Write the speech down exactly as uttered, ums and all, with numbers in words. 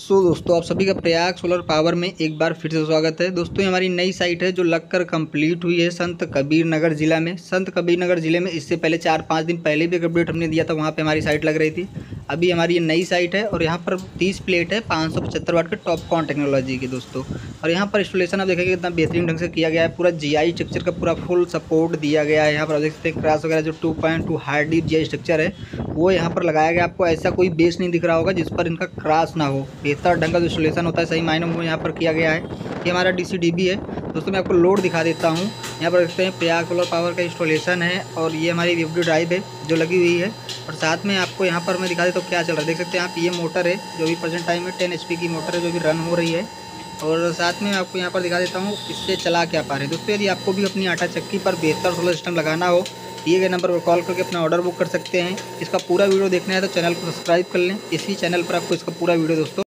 सो दोस्तों आप सभी का प्रयाग सोलर पावर में एक बार फिर से स्वागत है। दोस्तों ये हमारी नई साइट है जो लगकर कंप्लीट हुई है संत कबीर नगर ज़िला में। संत कबीर नगर ज़िले में इससे पहले चार पाँच दिन पहले भी एक अपडेट हमने दिया था, वहाँ पे हमारी साइट लग रही थी। अभी हमारी ये नई साइट है और यहाँ पर तीस प्लेट है पाँच सौ पचहत्तर वाट के टॉपकॉन टेक्नोलॉजी की दोस्तों। और यहाँ पर इंस्टॉलेशन आप देखेंगे कितना बेहतरीन ढंग से किया गया है। पूरा जी आई स्ट्रक्चर का पूरा फुल सपोर्ट दिया गया है। यहाँ पर आप देख सकते हैं क्रॉस वगैरह जो two point two hard deep G I structure है वो यहाँ पर लगाया गया। आपको ऐसा कोई बेस नहीं दिख रहा होगा जिस पर इनका क्रॉस ना हो। बेहतर ढंग का जो इंस्टॉलेशन होता है सही मायनों में यहाँ पर किया गया है। ये हमारा डी सी डी बी है दोस्तों। मैं आपको लोड दिखा देता हूँ। यहाँ पर देखते हैं प्रयाग सोलर पावर का इंस्टॉलेशन है और ये हमारी वी एफ डी ड्राइव है जो लगी हुई है। और साथ में आपको यहाँ पर मैं दिखा देता हूँ क्या चल रहा है। देख सकते हैं आप, ये मोटर है जो भी प्रेजेंट टाइम में टेन एच पी की मोटर है जो भी रन हो रही है। और साथ में आपको यहाँ पर दिखा देता हूँ इससे चला क्या पा रहे हैं दोस्तों। यदि आपको भी अपनी आटा चक्की पर बेहतर सोलर सिस्टम लगाना हो, दिए गए नंबर पर कॉल करके अपना ऑर्डर बुक कर सकते हैं। इसका पूरा वीडियो देखना है तो चैनल को सब्सक्राइब कर लें। इसी चैनल पर आपको इसका पूरा वीडियो दोस्तों